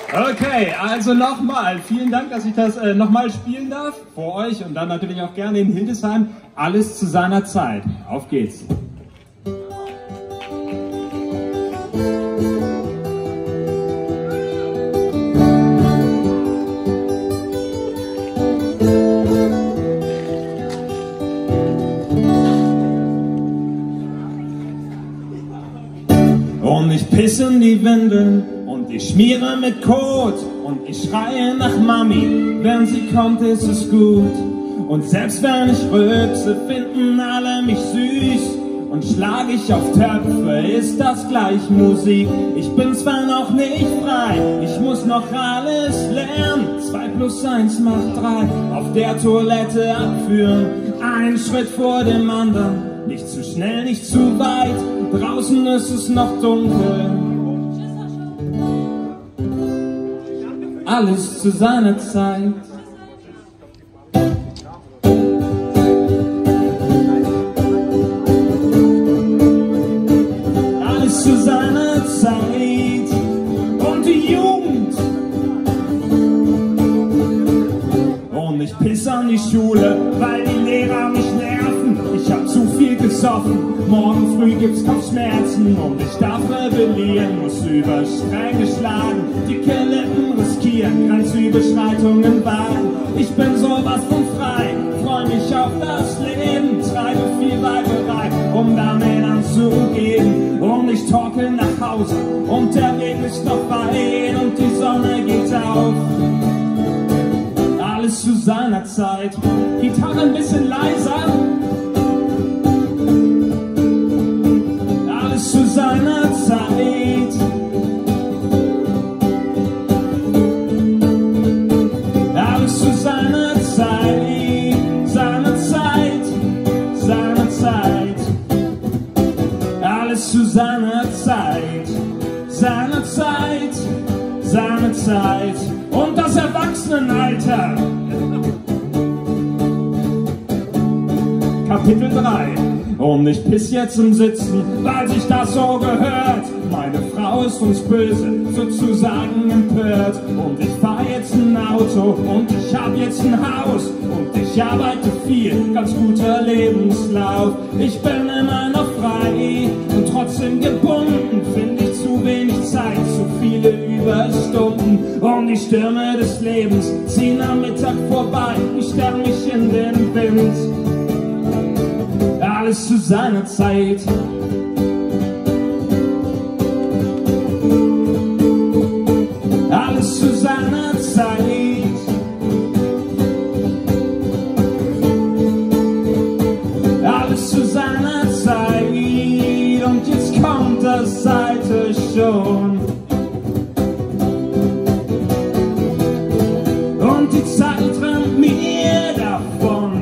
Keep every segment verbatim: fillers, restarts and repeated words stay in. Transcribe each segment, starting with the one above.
Okay, also nochmal, vielen Dank, dass ich das äh, nochmal spielen darf, vor euch und dann natürlich auch gerne in Hildesheim. Alles zu seiner Zeit. Auf geht's. Und ich pisse in die Windeln und ich schmiere mit Kot und ich schreie nach Mami, wenn sie kommt, ist es gut. Und selbst wenn ich rülpse, finden alle mich süß. Und schlag ich auf Töpfe, ist das gleich Musik. Ich bin zwar noch nicht frei, ich muss noch alles lernen. Zwei plus eins macht drei, auf der Toilette abführen. Ein Schritt vor dem anderen, nicht zu schnell, nicht zu weit. Draußen ist es noch dunkel. Alles zu seiner Zeit. Alles zu seiner Zeit. Und die Jugend. Und ich piss an die Schule, weil die Lehrer mich nerven. Ich hab zu viel gesoffen. Morgen früh gibt's Kopfschmerzen und ich darf rebellieren, muss über Stränge schlagen, dicke Lippen riskieren, Grenzüberschreitungen wagen. Ich bin sowas von frei, freu mich auf das Leben, treibe viel Weiberei, um damit anzugeben. Und ich torkel nach Hause und der Weg ist noch weit und die Sonne geht auf. Alles zu seiner Zeit, Gitarre ein bisschen leiser. Zu seiner Zeit. Alles zu seiner Zeit, seiner Zeit, seiner Zeit. Alles zu seiner Zeit, seiner Zeit, seiner Zeit. Und das Erwachsenenalter. Kapitel drei. Und ich piss jetzt im Sitzen, weil sich das so gehört. Meine Frau ist uns böse, sozusagen empört. Und ich fahr jetzt ein Auto und ich hab jetzt ein Haus. Und ich arbeite viel, ganz guter Lebenslauf. Ich bin immer noch frei und trotzdem gebunden. Finde ich zu wenig Zeit, zu viele Überstunden. Und die Stürme des Lebens ziehen am Mittag vorbei. Ich stell mich in den Wind. Alles zu seiner Zeit. Alles zu seiner Zeit. Alles zu seiner Zeit. Und jetzt kommt das Seite schon. Und die Zeit rennt mir davon.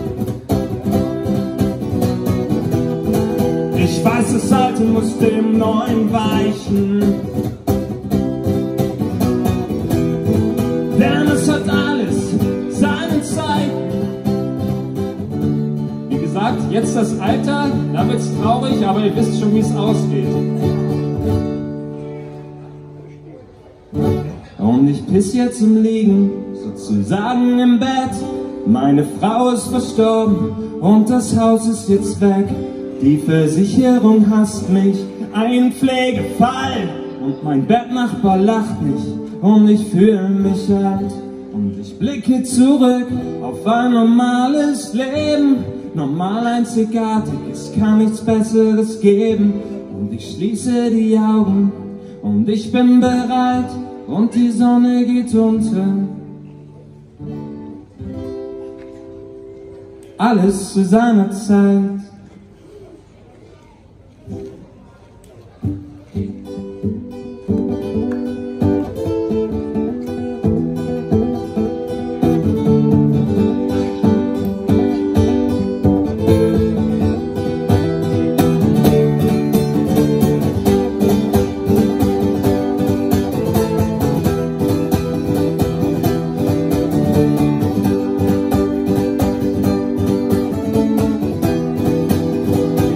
Ich weiß, das Alte muss dem Neuen weichen. Denn es hat alles seine Zeit. Wie gesagt, jetzt das Alter, da wird's traurig, aber ihr wisst schon, wie es ausgeht. Und ich piss jetzt im Liegen, sozusagen im Bett. Meine Frau ist verstorben und das Haus ist jetzt weg. Die Versicherung hasst mich, ein Pflegefall. Und mein Bettnachbar lacht mich und ich fühle mich alt. Und ich blicke zurück auf ein normales Leben. Normal, einzigartig, es kann nichts Besseres geben. Und ich schließe die Augen und ich bin bereit. Und die Sonne geht unter. Alles zu seiner Zeit.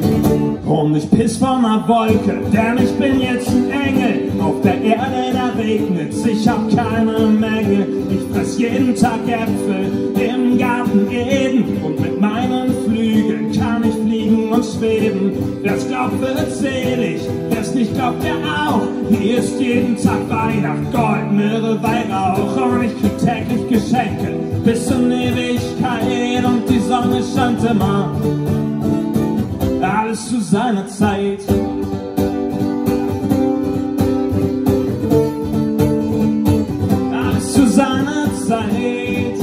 Und ich piss von einer Wolke, denn ich bin jetzt ein Engel. Auf der Erde, da regnet, ich hab keine Menge. Ich fress jeden Tag Äpfel im Garten Eden und mit meinen Flügeln kann ich fliegen und schweben. Wer's glaubt, wird selig, wer's nicht glaubt, der auch. Hier ist jeden Tag Weihnacht, Gold, Myrrhe, Weihrauch und ich krieg täglich Geschenke bis in Ewigkeit und die Sonne scheint immer. Alles zu seiner Zeit. Alles zu seiner Zeit.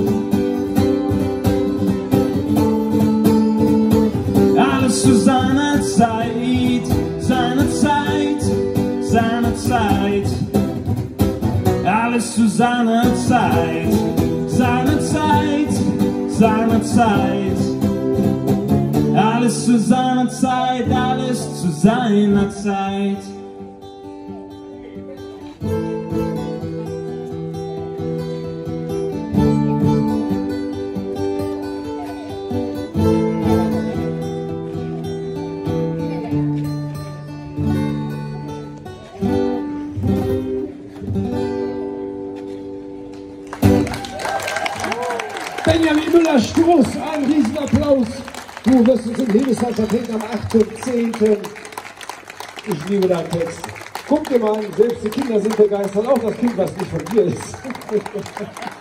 Alles zu seiner Zeit. Seine Zeit, seine Zeit. Alles zu seiner Zeit. Seine Zeit, seine Zeit. Alles zu seiner Zeit, alles zu seiner Zeit. Benjamin Müller-Struß, einen Riesenapplaus. Du wirst uns im Hildesheim vertreten am achten zehnten Ich liebe deinen Text. Guck dir mal an, selbst die Kinder sind begeistert, auch das Kind, was nicht von dir ist.